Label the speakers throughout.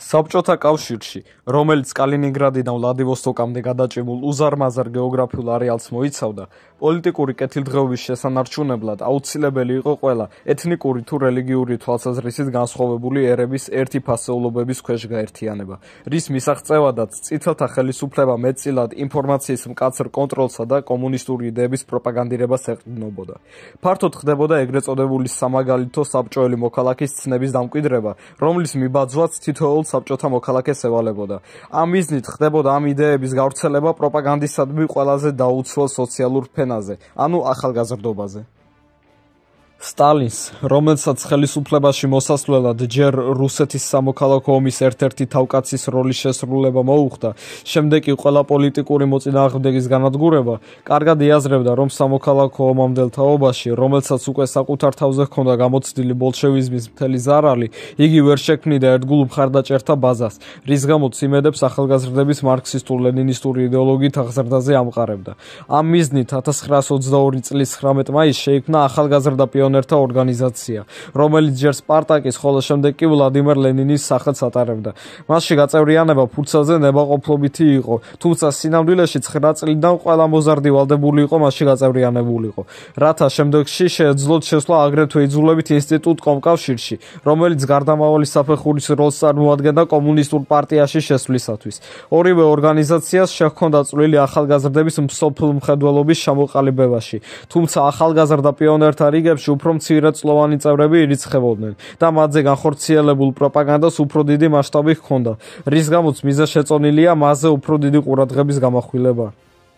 Speaker 1: საბჭოთა კავშირში, რომელიც კალინინგრადიდან ვლადივოსტოკამდე გადაჭიმულ უზარმაზარ გეოგრაფიულ არეალს მოიცავდა, პოლიტიკური კეთილდღეობის შესანარჩუნებლად აუცილებელი იყო ყველა ეთნიკური თუ რელიგიური თვალსაზრისით განსხვავებული ერების ერთი ფასეულობების ქვეშ გაერთიანება, რის მისაღწევადაც წითელთა ხელისუფლება მეტწილად ინფორმაციის მკაცრ კონტროლსა და კომუნისტური იდეების პროპაგანდირებას ეყრდნობოდა. ფართოდ ხდებოდა ეგრეთ წოდებული სამაგალითო საბჭოელი მოქალაქის ცნების დამკვიდრება, რომლის მიბაძვაც თითოეულ საბჭოთა მოქალაქეს ევალებოდა. ამ მიზნით ხდებოდა ამ იდეების გავრცელება პროპაგანდისადმი ყველაზე დაუცველ სოციალურ ფენაზე, ანუ ახალგაზრდობაზე. სტალინს, რომელსაც ხელისუფლებაში მოსასვლელად ჯერ რუსეთის სამოქალაქო ომის ერთ-ერთი თავკაცის როლის შესრულება მოუხდა, შემდეგ კი ყველა პოლიტიკური მოწინააღმდეგის განადგურება, კარგად იაზრებდა, რომ სამოქალაქო ომამდელ თაობაში, რომელსაც უკვე საკუთარ თავზე ჰქონდა გამოცდილი ბოლშევიზმის მთელი ზარალი, იგი ვერ შექმნიდა ერთგულ მხარდაჭერთა ბაზას, რის გამოც იმედებს ახალგაზრდების მარქსისტულ-ლენინისტური იდეოლოგიით აღზრდაზე ამყარებდა. ამ მიზნით 1922 წლის 19 მაისს შეიქმნა ახალგაზრდა პიონერთა ორგანიზაცია, რომელიც ჯერ სპარტაკის, ხოლო შემდეგ კი ვლადიმერ ლენინის სახელს ატარებდა. მასში გაწევრიანება ფურცელზე ნებაყოფლობითი იყო, თუმცა სინამდვილეში 9 წლიდან ყველა მოზარდი ვალდებული იყო მასში გაწევრიანებულიყო, რათა შემდეგში შეეძლოთ შესვლა აგრეთვე იძულებით ინსტიტუტ კომკავშირში, რომელიც გარდამავალი საფეხურის როლს წარმოადგენდა კომუნისტურ პარტიაში შესვლისათვის. ორივე ორგანიზაციას შეჰქონდა წვლილი ახალგაზრდების მსოფლმხედველობის ჩამოყალიბებაში, თუმცა ახალგაზრდა პიონერთა რიგებში უფრო მცირეწლოვანი წევრები ირიცხებოდნენ და მათზე განხორციელებულ პროპაგანდას უფრო დიდი მასშტაბი ჰქონდა, რის გამოც მიზეზ შეწონილია მასზე უფრო დიდი ყურადღების გამახვილება.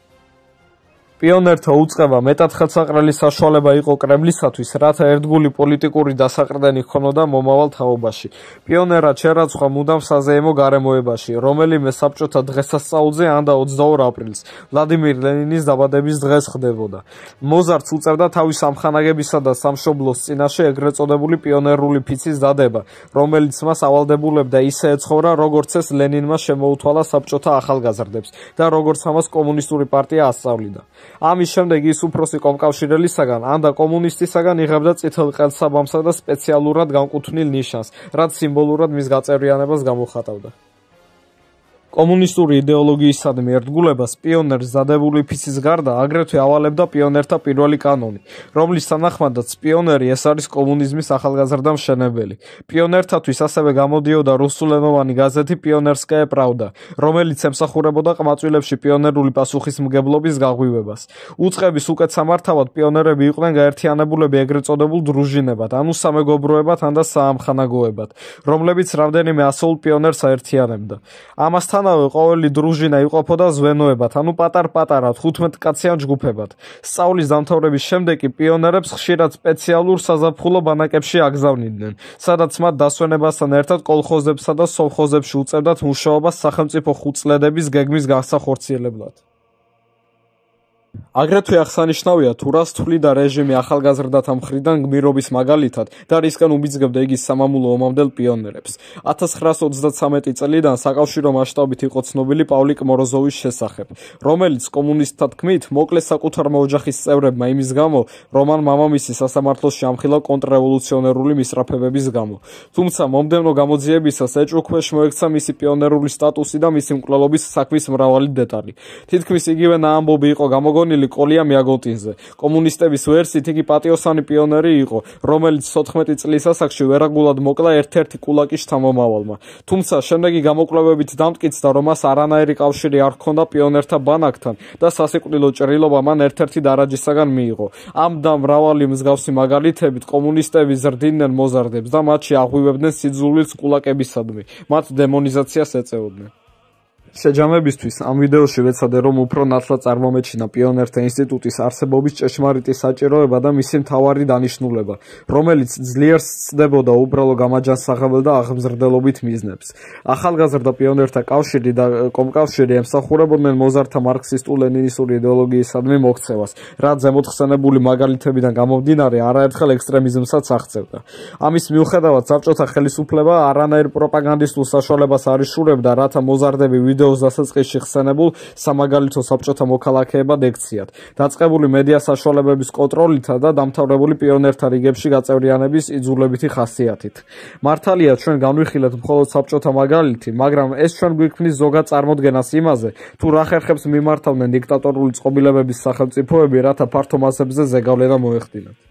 Speaker 1: პიონერთა უწყება მეტად ხელსაყრელი საშუალება იყო კრემლისათვის, რათა ერთგული პოლიტიკური დასაყრდენი ჰქონოდა მომავალ თაობაში. პიონერად შერაცხვა მუდამ საზეიმო გარემოებაში, რომელიმე საბჭოთა დღესასწაულზე ან და 22 აპრილს, ვლადიმერ ლენინის დაბადების დღეს ხდებოდა. მოზარდს უწევდა თავის ამხანაგებისა და სამშობლოს წინაშე ეგრეთ წოდებული პიონერული ფიცის დადება, რომელიც მას ავალდებულებდა ისე ეცხოვრა, როგორც ეს ლენინმა შემოუთვალა საბჭოთა ახალგაზრდებს და როგორც ამას კომუნისტური პარტია ასწავლიდა. ამის შემდეგ ის უფროსი კომკავშირელისაგან ან და კომუნისტისაგან იღებდა წითელ ყელსაბამსა და სპეციალურად განკუთვნილ ნიშანს, რაც სიმბოლურად მის გაწევრიანებას გამოხატავდა. კომუნისტური იდეოლოგიისადმი ერთგულებას პიონერს დადებული ფიცის გარდა აგრეთვე ავალებდა პიონერთა პირველი კანონი, რომლის თანახმადაც პიონერი ეს არის კომუნიზმის ახალგაზრდა მშენებელი. პიონერთათვის ასევე გამოდიოდა რუსულენოვანი გაზეთი პიონერსკაია პრავდა, რომელიც ემსახურებოდა ყმაწვილებში პიონერული პასუხისმგებლობის გაღვივებას. უწყების უკეთ სამართავად პიონერები იყვნენ გაერთიანებულები ეგრეთ წოდებულ დრუჟინებად, ანუ სამეგობროებად ან და საამხანაგოებად, რომლებიც რამდენიმე ასეულ პიონერს აერთიანებდა. ამასთანავე ყოველი დრუჟინა იყოფოდა звеноებად, ანუ პატარ-პატარა 15 კაციან ჯგუფებად. სწავლის დამთავრების შემდეგ კი პიონერებს ხშირად სპეციალურ საზაფხულო ბანაკებში აგზავნიდნენ, სადაც მათ დასვენებასთან ერთად კოლხოზებსა და სოვხოზებში უწევდათ მუშაობას სახელმწიფო ხუთწლედების გეგმის განსახორციელებლად. აგრეთვე აღსანიშნავია თუ რას თვლიდა რეჟიმი ახალგაზრდათა მხრიდან გმირობის მაგალითად და რისკენ უბიძგებდა იგი სამამულო ომამდელ პიონერებს. 1933 წლიდან საკავშირო მასშტაბით იყო ცნობილი პავლიკ მოროზოვის შესახებ, რომელიც კომუნისტთა თქმით მოკლეს საკუთარმა ოჯახის წევრებმა იმის გამო, რომ მან მამამისი სასამართლოში ამხილა კონტრრევოლუციონერული მისწრაფებების გამო. თუმცა მომდევნო გამოძიებისას ეჭვქვეშ მოექცა მისი პიონერული სტატუსი და მისი მკვლელობის საქმის მრავალი დეტალი. თითქმის იგივენა ამბობი იყო გამოგონილი კოლია მიაგოტინზე. კომუნისტების ვერსიით იგი პატიოსანი პიონერი იყო, რომელიც 14 წლის ასაკში ვერაგულად მოკლა ერთ-ერთი კულაკის შთამომავალმა. თუმცა შემდეგი გამოკვლევებით დამტკიცდა, რომ მას არანაირი კავშირი არ ჰქონდა პიონერთა ბანაკთან და სასიკვდილო ჭრილობა მან ერთ-ერთი დარაჯისაგან მიიღო. ამ და მრავალი მსგავსი მაგალითებით კომუნისტები ზრდიდნენ მოზარდებს და მათში აღვივებდნენ სიძულვილს კულაკებისადმი, მათ დემონიზაციას ეწეოდნენ. შეჯამებისთვის ამ ვიდეოში ვეცადე, რომ უფრო ნათლად წარმომეჩინა პიონერთა ინსტიტუტის არსებობის ჭეშმარიტი საჭიროება და მისი მთავარი დანიშნულება, რომელიც ძლიერს ცდებოდა უბრალო გამაჯანსაღებელ და აღმზრდელობით მიზნებს. ახალგაზრდა პიონერთა კავშირი და კომკავშირი ემსახურებოდნენ მოზარდთა მარქსისტულ-ლენინისტური იდეოლოგიისადმი მოქცევას, რაც ზემოთხსენებული მაგალითებიდან გამომდინარე არაერთხელ ექსტრემიზმსაც აღწევდა. ამის მიუხედავად საბჭოთა ხელისუფლება არანაირ პროპაგანდისტულ საშუალებას არ იშურებდა, რათა მოზარდები ვიდეოს დასაწყისში ხსენებულ სამაგალითო საბჭოთა მოქალაქეებად ექციათ, დაწყებული მედია საშუალებების კონტროლითა და დამთავრებული პიონერთა რიგებში გაწევრიანების იძულებითი ხასიათით. მართალია ჩვენ განვიხილეთ მხოლოდ საბჭოთა მაგალითი, მაგრამ ეს ჩვენ გვიქმნის ზოგად წარმოდგენას იმაზე, თუ რა ხერხებს მიმართავდნენ დიქტატორული წყობილებების სახელმწიფოები, რათა ფართო მასებზე ზეგავლენა მოეხდინათ.